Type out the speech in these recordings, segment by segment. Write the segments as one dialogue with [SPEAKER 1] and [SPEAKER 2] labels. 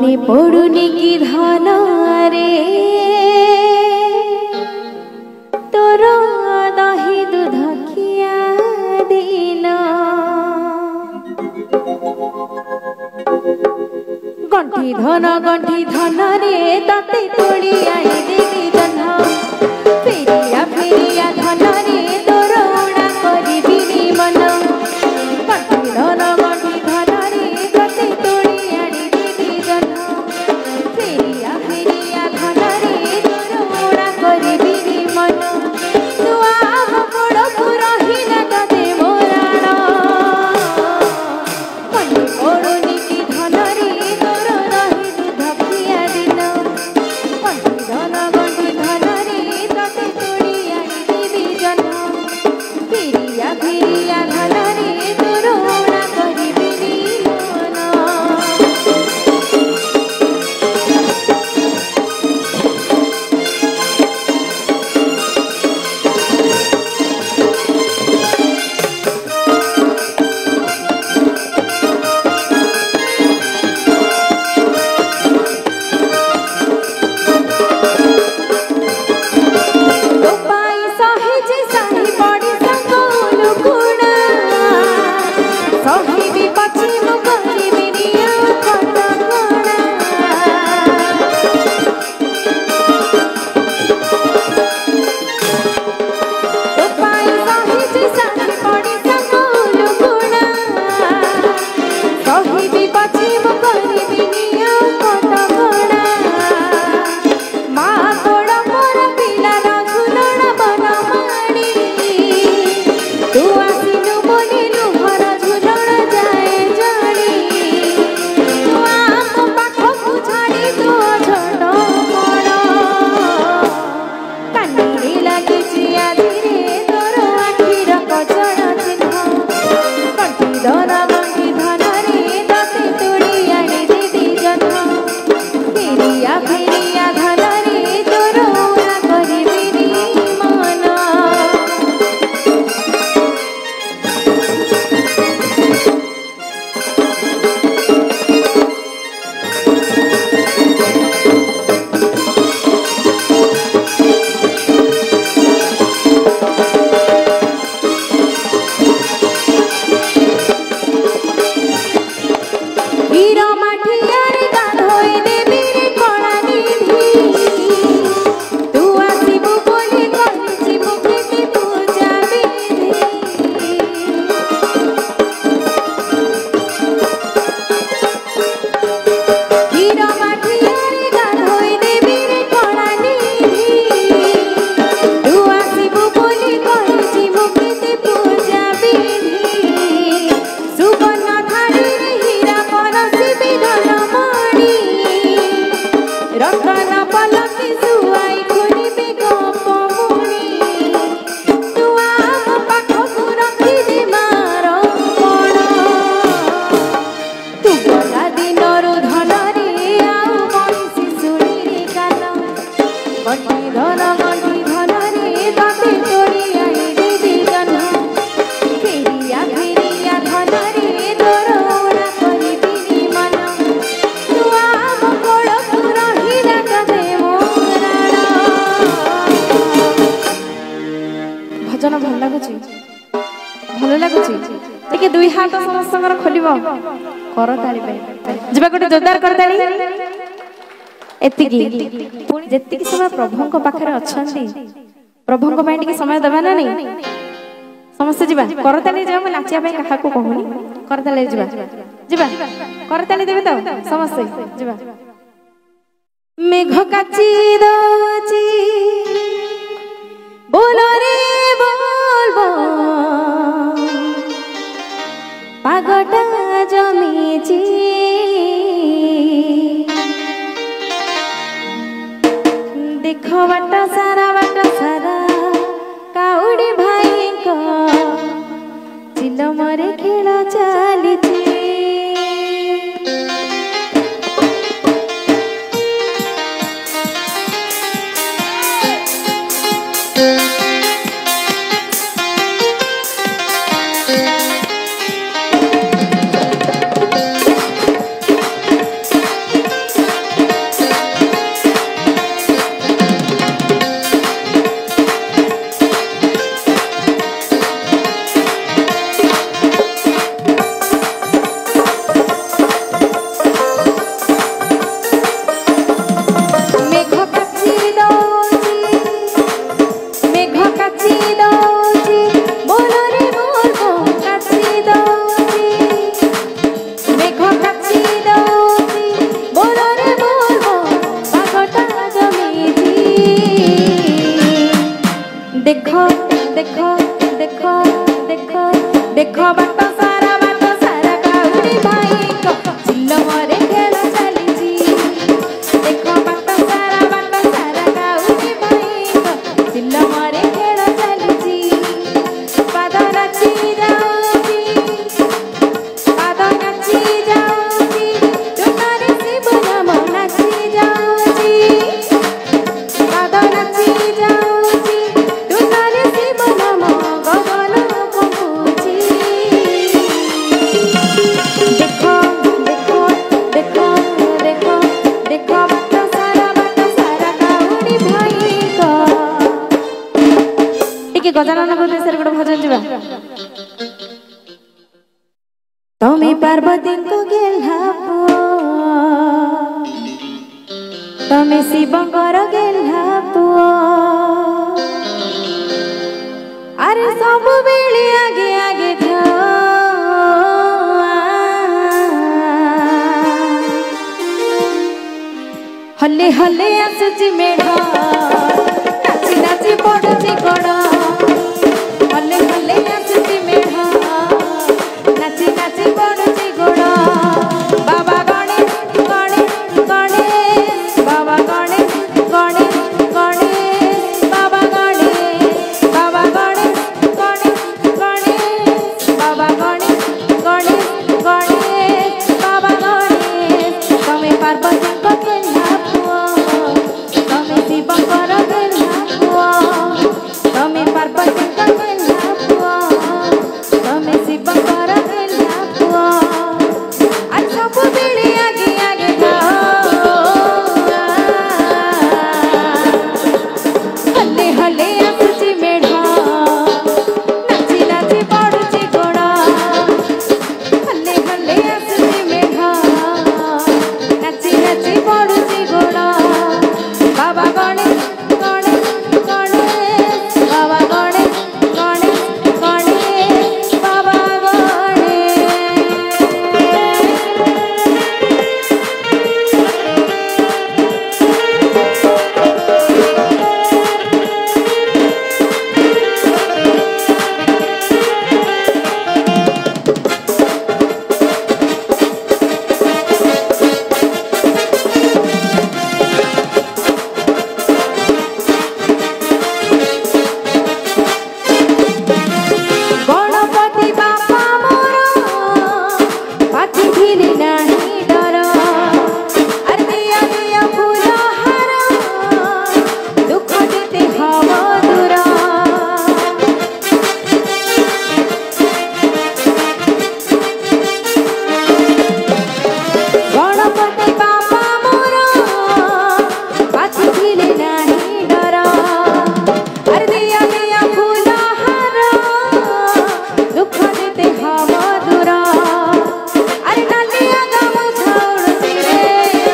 [SPEAKER 1] मने पड़ुनी की धन रे तोर दही दूध खिया दिन गंठी धन रे तते तोड़ी आई देवी जन्ह फेरिया फेरिया धन रे तोर उणा करिबिनी मन गंठी धन रे तते तोड़ी आई देवी जन्ह फेरिया फेरिया धन रे तोर उणा करिबिनी मन तू आम बड़ पुरही न तते मोराण मने पड़ुनी की धन रे तोर दही दूध खिया दिन गंठी धन रे तते तोड़ी आई देवी जन्ह फेरिया फेरिया धन रे तोर उणा करिबिनी मन तो पाई सहिज साही पड़ी संगोल गुणा सही भी पछी मुगरी मेरिया कटकणा तो पाई सहिज साही पड़ी संगोल गुणा सही भी पछी मुगरी मेरिया कटकणा मा तोड़ मोर पिलार झुलण बनमाणी तू आसिनु बोली लुहर झुलण जाए जानी तू आम पाखकु छाड़ी तो छोट मन कानीरे लागिछि आधिरे तोर आखिर कचड़ चिन्ह गंठी धन रे तते तोड़ी आनी देवी जन्ह फेरिया फेरिया धन रे तोर उणा करिबिनी मन हीरा माठिया रे गाधोई देवी रे कणा निधि तू आसिबु बोली कहिछि मुक्ति पूजा विधि हीरा माठिया रे गाधोई देवी रे कणा निधि तू आसिबु बोली कहिछि मुक्ति पूजा विधि सुवर्ण थाली रे हीरा परसिबि धनमणि रतन पलकी सुआई खुनिबि गोपमुनि तू आम पाखकु रखिदे मार पण तू गला दिनरु धन रे आउ बंशी शुणिरे कान गंठी धन रे तते तोड़ी आई देवी जन्ह फेरिया फेरिया धन रे तोर उणा करिबिनी मन तू आम बड़ पुरही न तते मोराण भजन भल लागुछि टिके दुई हाथ समस्तଙ୍କର ଖୋଲିବ କରତାଳି ପାଇଁ ଯିବା ଗୋଟେ जोरदार କରତାଳି एतिकी जेतिकी समय प्रभुଙ୍କ ପାଖରେ ଅଛନ୍ତି प्रभुଙ୍କ ପାଇଁ ଟିକେ ସମୟ ଦେବା ନା ନାହିଁ ସମସ୍ତେ ଯିବା କରତାଳି ଯିବା ମୁଁ ନାଚିବା ପାଇଁ କାହାକୁ କହୁନି କରତାଳି ଯିବା କରତାଳି ଦେବେ ତ ସମସ୍ତେ ଯିବା मेघ काची दଉଛି बोल रे बोल पागटा जमीची देख बाट सारा काउडी भाई को चिलमरे खेल चलीची देखो बाट सारा काउरी भाई को चिल्लो मरे खेल चली देखो बाट सारा काउरी भाई को चिल्लो मरे खेल चली पाद नाची जाऊची तुनारे शिव नाम नाची जाऊची पाद नाची जाऊची तुनारे शिव नाम गगन पहुँची देखो देखो देखो देखो देखो बाट सारा काउरी भाई को टिके गजानन विषय गोटे भजन जीवा तमे पार्वती को गेल्हा पुओ तमे शिवंकर गेल्हा पुओ अरे सब बेले आगे आगे जाओ हल्ले हल्ले आसुची मेढ़ नाची नाची पड़ुची गड़ हल्ले हल्ले आसुची मेढ़ नाची नाची पड़ुची गड़ बाबा गणेश गणेश गणेश बाबा गणेश गणेश गणेश बाबा गणेश बाबा गणेश गणेश गणेश बाबा गणेश गणेश गणेश बाबा गणेश तमे पार्वती को गेल्हा पुओ तमे शिवंकर गेल्हा पुओ तमे पार्वती को गेल्हा पुओ तमे शिवंकर गेल्हा पुओ आज सब बेले आगे आगे जाओ हल्ले हल्ले आसुची मेढ़ नाची नाची पड़ुची गोड़ हल्ले हल्ले आसुची मेढ़ नाची नाची पड़ुची गोड़ बाबा गणेश गणेश गणेश बाबा गणेश गणेश गणेश बाबा गणेश गणपति बापा मोर पाथी धिली नाही डर अरे दिया दिया फूल हार दुख देते हव दूर गणपति बापा मोर पाथी धिली नाही डर अरे दिया दिया फूल हार दुख देते हव दूर अरे नालिया गामुछा उड़ुची रे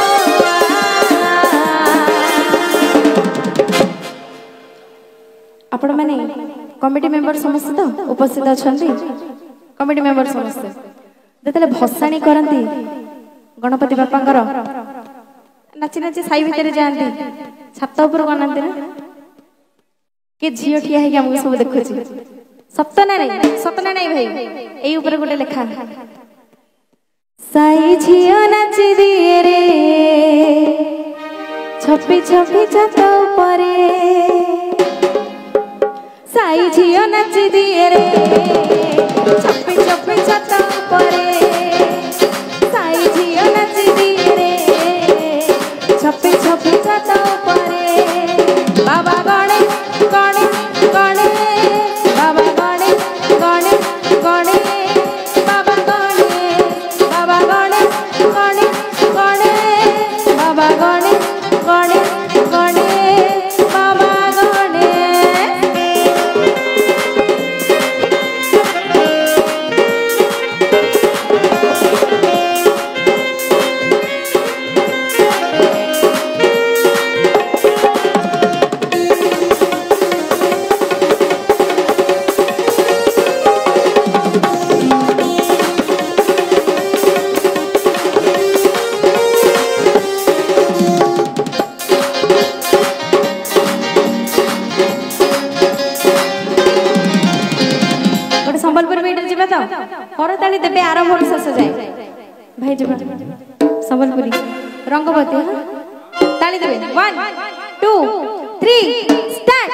[SPEAKER 1] आपण माने कमिटी मेंबर समस्त तो उपस्थित अछंती कमिटी मेंबर समस्त जेतले भसाणी करंती गणपति बापांकर नाची नाची साई भितर जाती छात उपर गनांती ना के झियो ठिया है हमको सब देखुची सपना नहीं भाई एई ऊपर गोटे लेखा साई झियो नाची दिए रे छपी छपी छात उपरे साई झियो नाची दिए रे छपी छपी छात उपरे साई झियो नाची दिए रे छपी छपी छात उपरे बाबा गणेश गणेश गणेश बाबा गणेश गणेश गणेश बाबा गणेश बाबा गणेश गणेश गणेश बाबा गणेश गणेश गणेश बाबा गणेश करताली देबे आरंभ शेष जाए भाई जब संबलपुरी रंगवती ताली देबे 1 2 3 स्टार्ट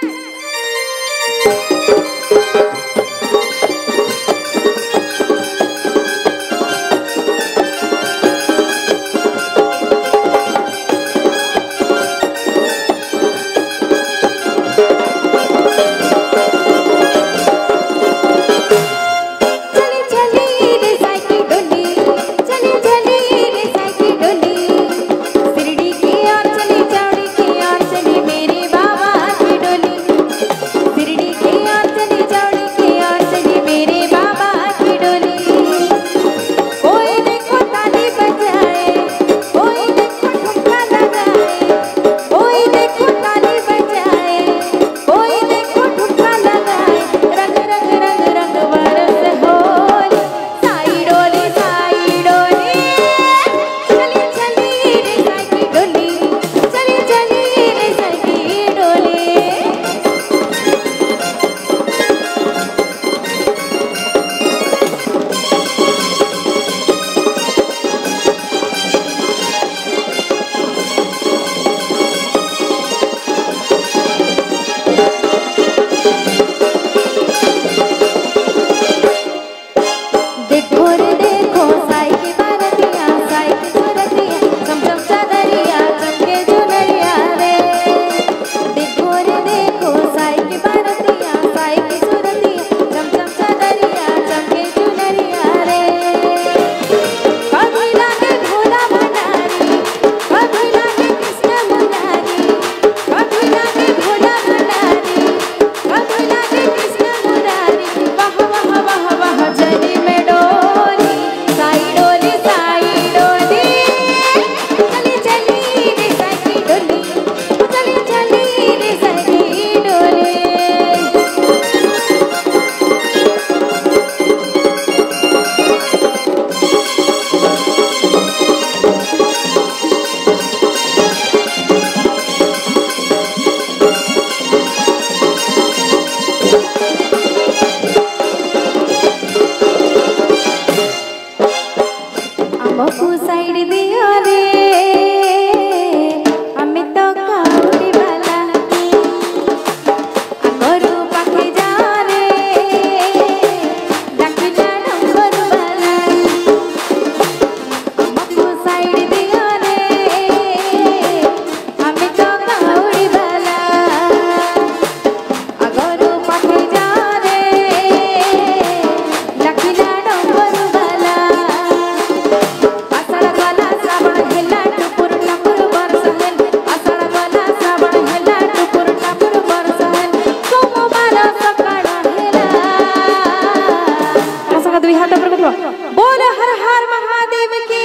[SPEAKER 1] बोल हर हर महादेव की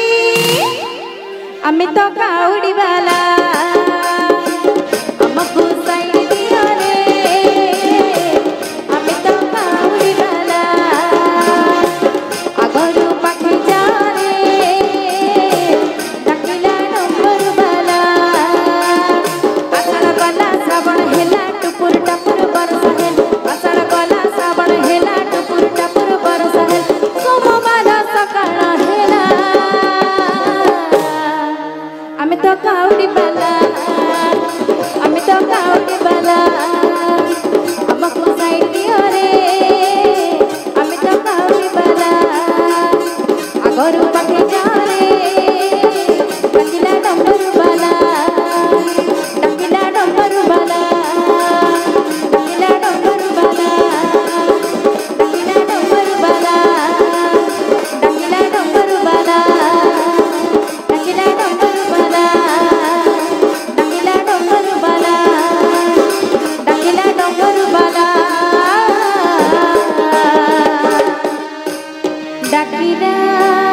[SPEAKER 1] अमित काउड़ी वाला अमको साइड दिया रे अमित काउड़ी वाला अगरू पाखे जा रे डकिला नंबर वाला आषाढ़ वाला श्रावण हेला टुपुर टपुर बरसा है आषाढ़ वाला श्रावण हेला टुपुर टपुर बरसा है सोमवार सकाळ हेला आमे तो काउडी बाला आमे तो काउडी बाला अमको साइड दियो रे आमे तो काउडी बाला अगरू पाखे जा रे डकिला नंबर वाला डकिला नंबर वाला डकिला नंबर वाला डकिला नंबर वाला डकिला नंबर वाला डकिला नंबर वाला डकिला नंबर वाला डकिला नंबर वाला डकिला